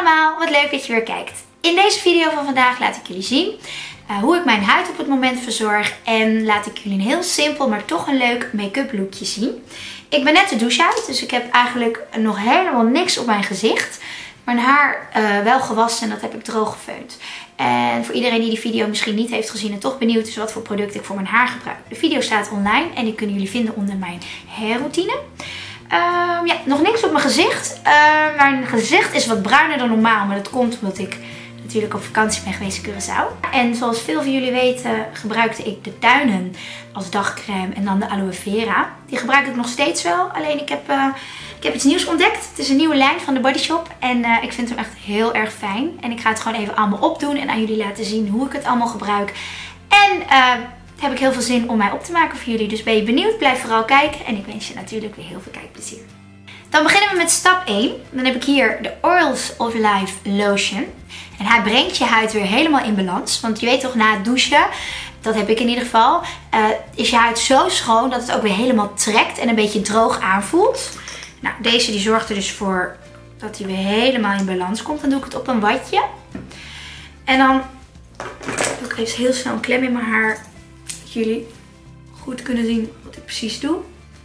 allemaal, wat leuk dat je weer kijkt. In deze video van vandaag laat ik jullie zien hoe ik mijn huid op het moment verzorg. En laat ik jullie een heel simpel, maar toch een leuk make-up lookje zien. Ik ben net de douche uit, dus ik heb eigenlijk nog helemaal niks op mijn gezicht. Mijn haar wel gewassen en dat heb ik droog gefeund. En voor iedereen die die video misschien niet heeft gezien en toch benieuwd is wat voor product ik voor mijn haar gebruik. De video staat online en die kunnen jullie vinden onder mijn hairroutine. Ja, nog niks op mijn gezicht. Mijn gezicht is wat bruiner dan normaal, maar dat komt omdat ik natuurlijk op vakantie ben geweest in Curaçao. En zoals veel van jullie weten gebruikte ik de tuinen als dagcrème en dan de aloe vera. Die gebruik ik nog steeds wel, alleen ik heb iets nieuws ontdekt. Het is een nieuwe lijn van de Body Shop en ik vind hem echt heel erg fijn. En ik ga het gewoon even allemaal opdoen en aan jullie laten zien hoe ik het allemaal gebruik. En heb ik heel veel zin om mij op te maken voor jullie. Dus ben je benieuwd? Blijf vooral kijken. En ik wens je natuurlijk weer heel veel kijkplezier. Dan beginnen we met stap 1. Dan heb ik hier de Oils of Life Lotion. En hij brengt je huid weer helemaal in balans. Want je weet toch, na het douchen, dat heb ik in ieder geval, is je huid zo schoon dat het ook weer helemaal trekt en een beetje droog aanvoelt. Nou, deze die zorgt er dus voor dat hij weer helemaal in balans komt. Dan doe ik het op een watje. En dan doe ik even heel snel een klem in mijn haar. Dat jullie goed kunnen zien wat ik precies doe.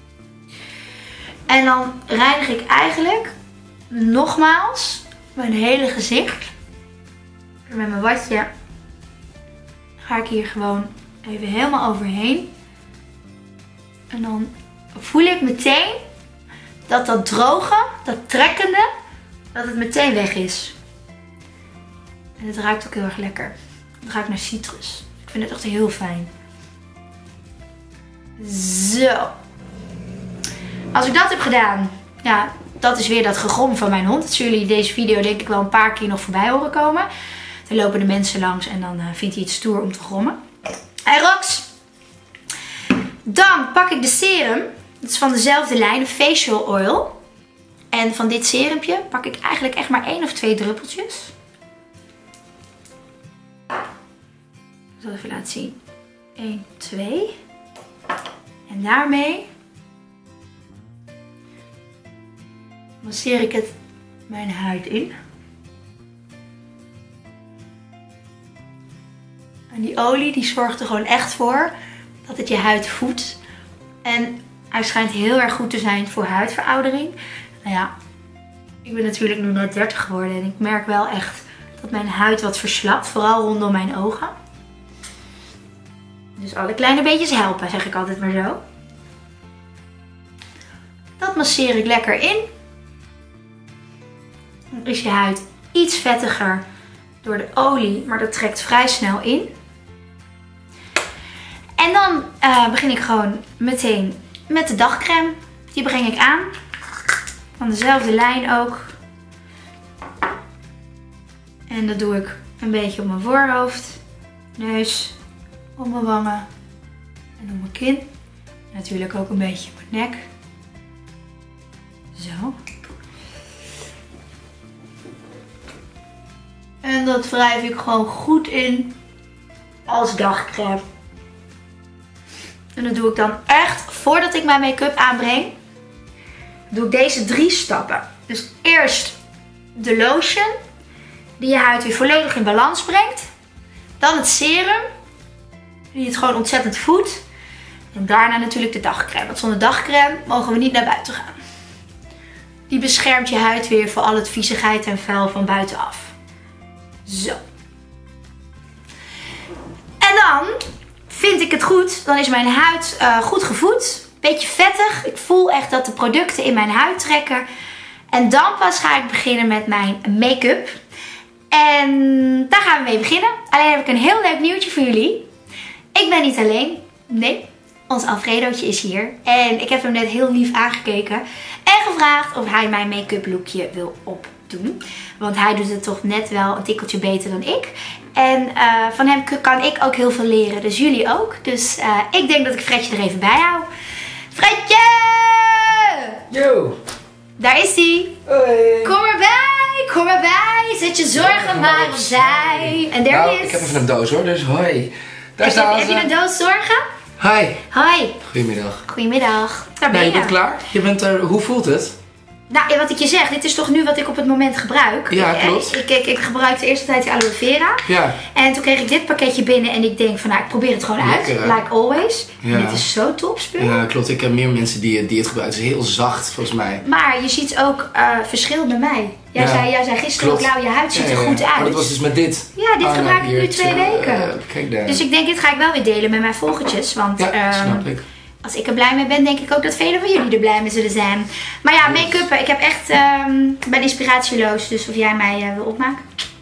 En dan reinig ik eigenlijk nogmaals mijn hele gezicht. En met mijn watje ga ik hier gewoon even helemaal overheen. En dan voel ik meteen dat dat droge, dat trekkende, dat het meteen weg is. En het ruikt ook heel erg lekker. Het ruikt naar citrus. Ik vind het echt heel fijn. Zo. Als ik dat heb gedaan, ja, dat is weer dat gegrom van mijn hond. Dat zullen jullie deze video denk ik wel een paar keer nog voorbij horen komen. Dan lopen de mensen langs en dan vindt hij het stoer om te grommen. Hey Rox! Dan pak ik de serum. Dat is van dezelfde lijn, de Facial Oil. En van dit serumpje pak ik eigenlijk echt maar 1 of 2 druppeltjes. Ik zal even laten zien. 1, 2. En daarmee masseer ik het mijn huid in. En die olie die zorgt er gewoon echt voor dat het je huid voedt. En hij schijnt heel erg goed te zijn voor huidveroudering. Nou ja, ik ben natuurlijk nu net 30 geworden en ik merk wel echt dat mijn huid wat verslapt. Vooral rondom mijn ogen. Dus alle kleine beetjes helpen, zeg ik altijd maar zo. Dat masseer ik lekker in. Dan is je huid iets vettiger door de olie, maar dat trekt vrij snel in. En dan begin ik gewoon meteen met de dagcrème. Die breng ik aan. Van dezelfde lijn ook. En dat doe ik een beetje op mijn voorhoofd, neus, op mijn wangen en op mijn kin. Natuurlijk ook een beetje op mijn nek. Zo. En dat wrijf ik gewoon goed in als dagcrème. En dat doe ik dan echt voordat ik mijn make-up aanbreng. Doe ik deze 3 stappen. Dus eerst de lotion. Die je huid weer volledig in balans brengt. Dan het serum. Die het gewoon ontzettend voedt. En daarna natuurlijk de dagcrème. Want zonder dagcrème mogen we niet naar buiten gaan. Die beschermt je huid weer voor al het viezigheid en vuil van buitenaf. Zo. En dan vind ik het goed. Dan is mijn huid goed gevoed. Beetje vettig. Ik voel echt dat de producten in mijn huid trekken. En dan pas ga ik beginnen met mijn make-up. En daar gaan we mee beginnen. Alleen heb ik een heel leuk nieuwtje voor jullie. Ik ben niet alleen. Nee, ons Alfredootje is hier. En ik heb hem net heel lief aangekeken. En gevraagd of hij mijn make-up lookje wil opdoen. Want hij doet het toch net wel een tikkeltje beter dan ik. En van hem kan ik ook heel veel leren. Dus jullie ook. Dus ik denk dat ik Fredje er even bij hou. Fredje! Yo! Daar is hij. Hoi! Kom erbij! Kom erbij! Zet je zorgen maar opzij. En daar is. Ik heb even een doos hoor, dus hoi. Daar staan ze. Heb je een doos zorgen? Hi. Hoi. Goedemiddag. Goedemiddag. Daar ben je. Je bent klaar? Je bent er. Hoe voelt het? Nou, wat ik je zeg, dit is toch nu wat ik op het moment gebruik. Ja, klopt. Ik gebruikte de eerste tijd die aloe vera. Ja. En toen kreeg ik dit pakketje binnen en ik denk van, nou, ik probeer het gewoon uit. Like always. Ja. En dit is zo top spul. Ja, klopt. Ik heb meer mensen die het gebruiken. Het is heel zacht, volgens mij. Maar je ziet ook verschil bij mij. Jij zei gisteren ook, nou, je huid ziet er goed uit. Maar dat was dus met dit. Ja, dit gebruik ik nu 2 weken. Kijk daar. Dus ik denk, dit ga ik wel weer delen met mijn volgertjes. Want snap ik. Als ik er blij mee ben, denk ik ook dat velen van jullie er blij mee zullen zijn. Maar ja, make-up. Ik heb echt, ben inspiratieloos. Dus of jij mij wil opmaken?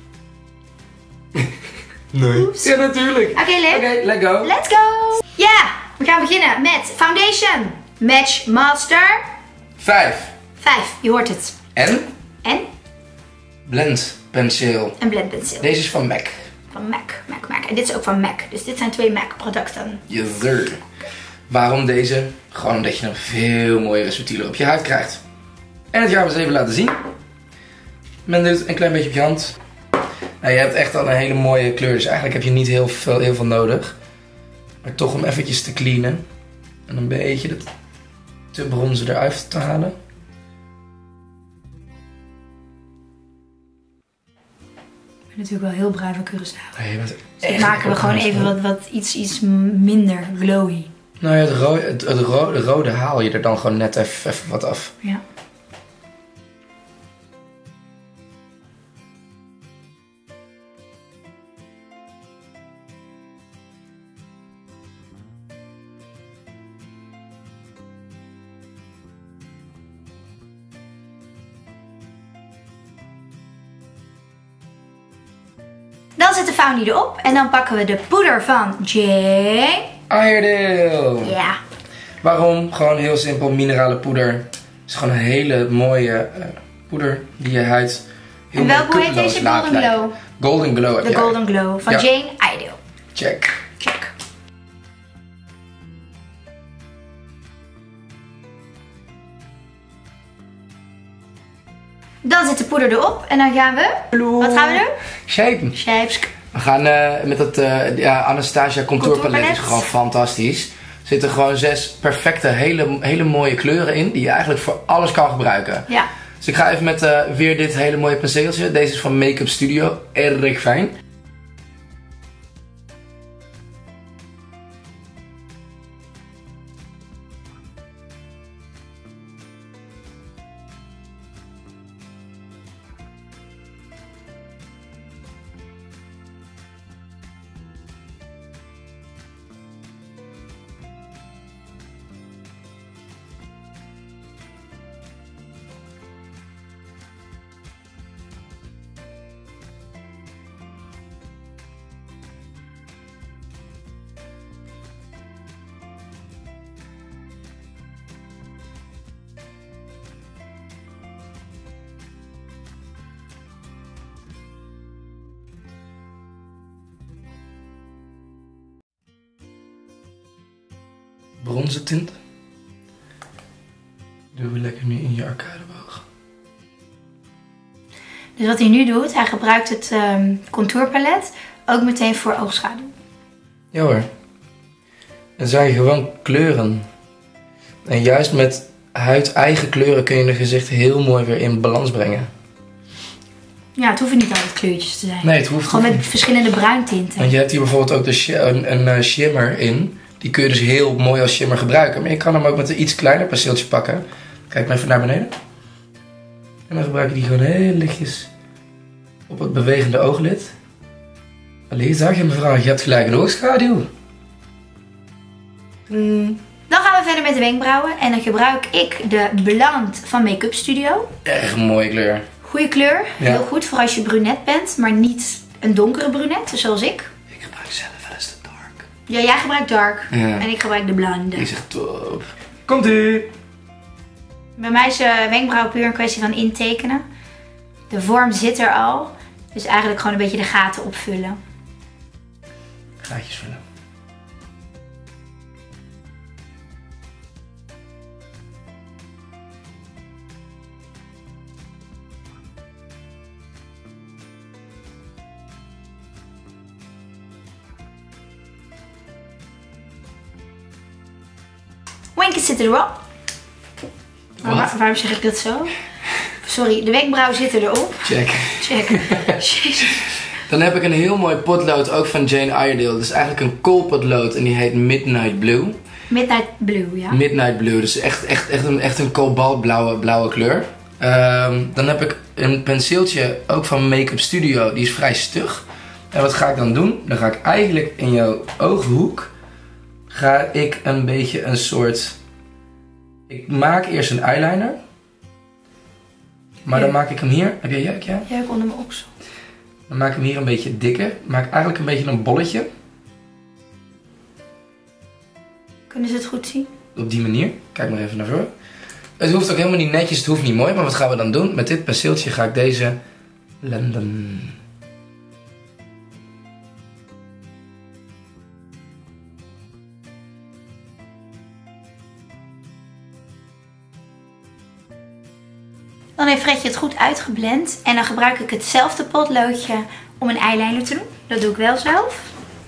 Nee. Oeps. Ja, natuurlijk. Oké, Lip. Oké, let's go. Let's go. Ja, we gaan beginnen met Foundation Match Master 5. Je hoort het. En? Blend penseel. Een blendpenseel. Deze is van MAC. Van MAC. En dit is ook van MAC. Dus dit zijn 2 MAC producten. Yes, sir. Waarom deze? Gewoon omdat je een veel mooiere subtieler op je huid krijgt. En het gaan we eens even laten zien. Men doet een klein beetje op je hand. Nou, je hebt echt al een hele mooie kleur, dus eigenlijk heb je niet heel veel nodig. Maar toch om eventjes te cleanen. En een beetje het te bronzen eruit te halen. Ik ben natuurlijk wel heel bruin van Curaçao. Nee, dus dan maken we gewoon even wat iets minder glowy. Nou ja, het rode haal je er dan gewoon net even wat af. Ja. Dan zit de foundie erop en dan pakken we de poeder van Jane Iredale. Ja. Waarom? Gewoon heel simpel, minerale poeder. Het is gewoon een hele mooie poeder die je huid heel en welke heet deze? Golden Glow? Golden Glow heb De Golden Glow van Jane Iredale. Check. Dan zit de poeder erop en dan gaan we... Wat gaan we doen? Shapen. We gaan met dat Anastasia contourpalet. Is gewoon fantastisch. Er zitten gewoon 6 perfecte, hele mooie kleuren in. Die je eigenlijk voor alles kan gebruiken. Ja. Dus ik ga even met weer dit hele mooie penseeltje. Deze is van Make Up Studio. Erg fijn. Bronzen tint. Doen we lekker nu in je arcadeboog. Dus wat hij nu doet, hij gebruikt het contourpalet ook meteen voor oogschaduw. Ja hoor. Dan zijn gewoon kleuren. En juist met huid-eigen kleuren kun je je gezicht heel mooi weer in balans brengen. Ja, het hoeven niet altijd kleurtjes te zijn. Nee, het hoeft gewoon met verschillende bruintinten. Want je hebt hier bijvoorbeeld ook een shimmer in. Die kun je dus heel mooi als shimmer gebruiken. Maar je kan hem ook met een iets kleiner penseeltje pakken. Kijk maar even naar beneden. En dan gebruik je die gewoon heel lichtjes op het bewegende ooglid. Allee, zag je mevrouw, je hebt gelijk een oogschaduw. Dan gaan we verder met de wenkbrauwen. En dan gebruik ik de Bland van Make Up Studio. Erg een mooie kleur. Goeie kleur. Ja. Heel goed voor als je brunet bent. Maar niet een donkere brunet, zoals ik. Ik gebruik zelf wel eens de dark. Ja, jij gebruikt dark. Ja. En ik gebruik de blonde. Die is echt top. Komt-ie! Bij mij is wenkbrauw puur een kwestie van intekenen. De vorm zit er al. Dus eigenlijk gewoon een beetje de gaten opvullen. Gaatjes vullen. Winkjes zitten erop. Waarom zeg ik dat zo? Sorry, de wenkbrauw zitten erop. Check. Jezus. Dan heb ik een heel mooi potlood, ook van Jane Iredale. Dat is eigenlijk een koolpotlood en die heet Midnight Blue. Midnight Blue, ja. Midnight Blue, dus echt een kobaltblauwe kleur. Dan heb ik een penseeltje, ook van Make-up Studio, die is vrij stug. En wat ga ik dan doen? Dan ga ik eigenlijk in jouw ooghoek, ga ik een beetje een soort... Ik maak eerst een eyeliner. Maar dan maak ik hem hier. Heb jij jeuk, ja? Jeuk onder mijn oksel. Dan maak ik hem hier een beetje dikker. Maak eigenlijk een beetje een bolletje. Kunnen ze het goed zien? Op die manier. Kijk maar even naar voren. Het hoeft ook helemaal niet netjes, het hoeft niet mooi. Maar wat gaan we dan doen? Met dit penseeltje ga ik deze blenden. Dan heeft Fredje het goed uitgeblend. En dan gebruik ik hetzelfde potloodje om een eyeliner te doen. Dat doe ik wel zelf.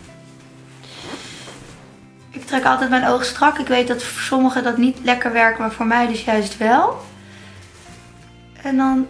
Ik trek altijd mijn oog strak. Ik weet dat voor sommigen dat niet lekker werkt, maar voor mij dus juist wel. En dan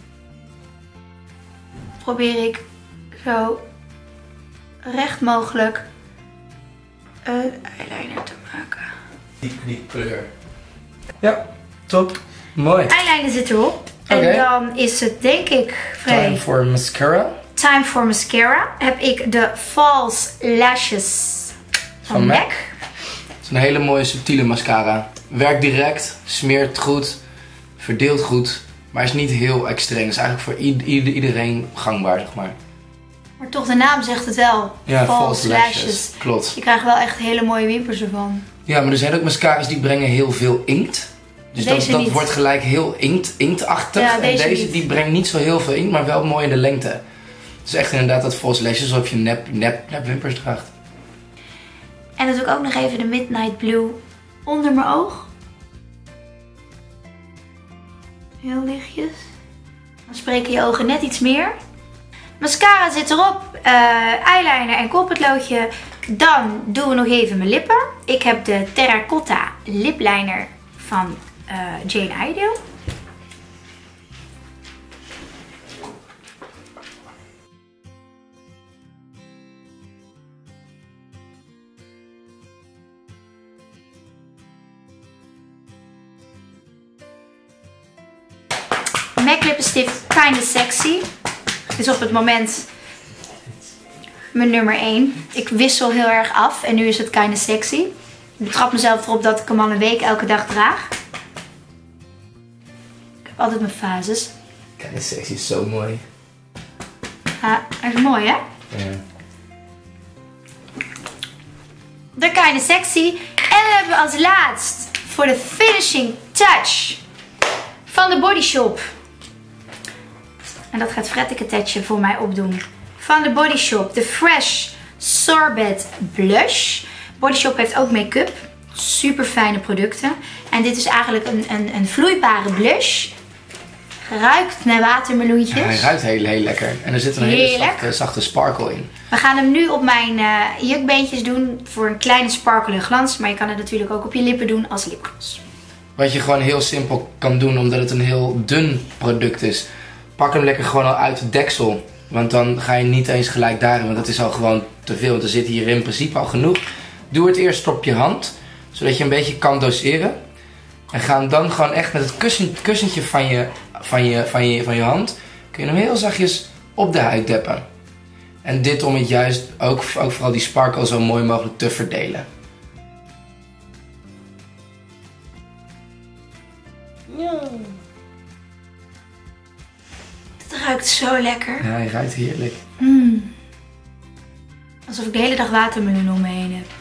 probeer ik zo recht mogelijk een eyeliner te maken. Die kleur. Ja, top. Mooi. Eyeliner zit erop. Okay. En dan is het denk ik vrij. Time for mascara. Time for mascara. Heb ik de False Lashes van MAC. Het is een hele mooie subtiele mascara. Werkt direct, smeert goed, verdeelt goed, maar is niet heel extreem. Het is eigenlijk voor iedereen gangbaar, zeg maar. Maar toch, de naam zegt het wel. Ja, False Lashes. Klopt. Je krijgt wel echt hele mooie wimpers ervan. Ja, maar er zijn ook mascara's die brengen heel veel inkt. Dus dat wordt gelijk heel inktachtig. Ja, en deze die brengt niet zo heel veel inkt, maar wel mooi in de lengte. Het is echt inderdaad dat False Lashes alsof je nep wimpers draagt. En dan doe ik ook nog even de Midnight Blue onder mijn oog. Heel lichtjes. Dan spreken je ogen net iets meer. Mascara zit erop. Eyeliner en koolpotloodje. Dan doen we nog even mijn lippen. Ik heb de Terracotta lipliner van Jane Iredale. MAC lippenstift Kinda Sexy is op het moment mijn nummer 1. Ik wissel heel erg af en nu is het Kinda Sexy. Ik betrap mezelf erop dat ik hem al een week elke dag draag. Ik heb altijd mijn fases. Kinda Sexy is zo mooi. Ja, dat is mooi hè? Ja. De Kinda Sexy. En dan hebben we als laatst voor de finishing touch van de Body Shop. En dat gaat Fretteke Tetje voor mij opdoen. Van de Body Shop. De Fresh Sorbet Blush. Body Shop heeft ook make-up. Super fijne producten. En dit is eigenlijk een vloeibare blush. Ruikt naar watermeloentjes. Ja, hij ruikt heel lekker. En er zit een hele zachte sparkle in. We gaan hem nu op mijn jukbeentjes doen voor een kleine sparkle glans. Maar je kan het natuurlijk ook op je lippen doen als lipgloss. Wat je gewoon heel simpel kan doen, omdat het een heel dun product is. Pak hem lekker gewoon al uit het deksel. Want dan ga je niet eens gelijk daarin, want dat is al gewoon te veel. Want er zit hier in principe al genoeg. Doe het eerst op je hand, zodat je een beetje kan doseren. En ga hem dan gewoon echt met het kussentje van je hand, kun je hem heel zachtjes op de huid deppen. En dit om het juist ook vooral die sparkle zo mooi mogelijk te verdelen. Ja. Het ruikt zo lekker. Ja, hij ruikt heerlijk. Alsof ik de hele dag watermeloen om me heen heb.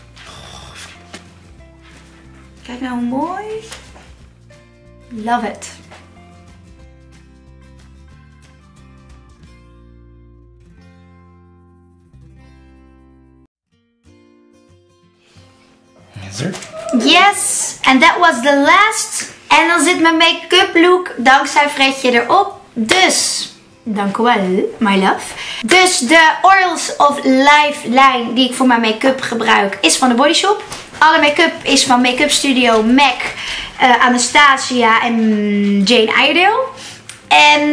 Kijk nou hoe mooi. Love it. Yes, and that was the last. En dan zit mijn make-up look dankzij Fredje erop. Dus, dank u wel, my love. Dus de Oils of Life lijn die ik voor mijn make-up gebruik is van de Body Shop. Alle make-up is van Make-up Studio, MAC, Anastasia en Jane Iredale. En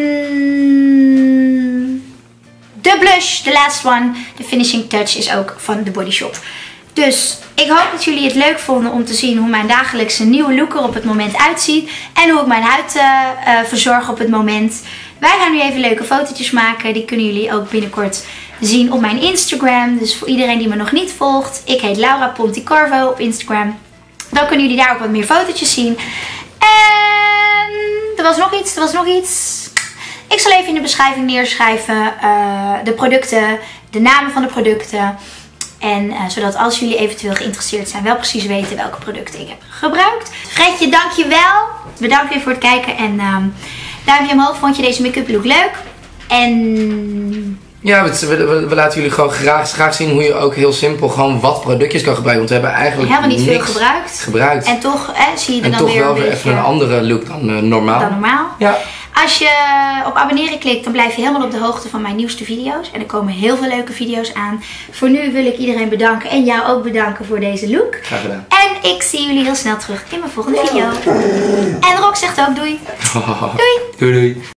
de blush, de laatste one, de finishing touch, is ook van The Body Shop. Dus ik hoop dat jullie het leuk vonden om te zien hoe mijn dagelijkse nieuwe look er op het moment uitziet. En hoe ik mijn huid verzorg op het moment. Wij gaan nu even leuke fotootjes maken. Die kunnen jullie ook binnenkort zien op mijn Instagram. Dus voor iedereen die me nog niet volgt. Ik heet Laura Ponticorvo op Instagram. Dan kunnen jullie daar ook wat meer fotootjes zien. En er was nog iets. Ik zal even in de beschrijving neerschrijven de producten, de namen van de producten. En zodat als jullie eventueel geïnteresseerd zijn, wel precies weten welke producten ik heb gebruikt. Fredje, dankjewel. Bedankt weer voor het kijken. En duimpje omhoog. Vond je deze make-up look leuk? En ja, we laten jullie gewoon graag zien hoe je ook heel simpel gewoon wat productjes kan gebruiken. Want we hebben eigenlijk helemaal niet veel gebruikt. En toch zie je er dan weer wel weer even een andere look dan normaal. Ja. Als je op abonneren klikt, dan blijf je helemaal op de hoogte van mijn nieuwste video's. En er komen heel veel leuke video's aan. Voor nu wil ik iedereen bedanken en jou ook bedanken voor deze look. Graag gedaan. En ik zie jullie heel snel terug in mijn volgende video. En Rox zegt ook doei. Doei. Doei.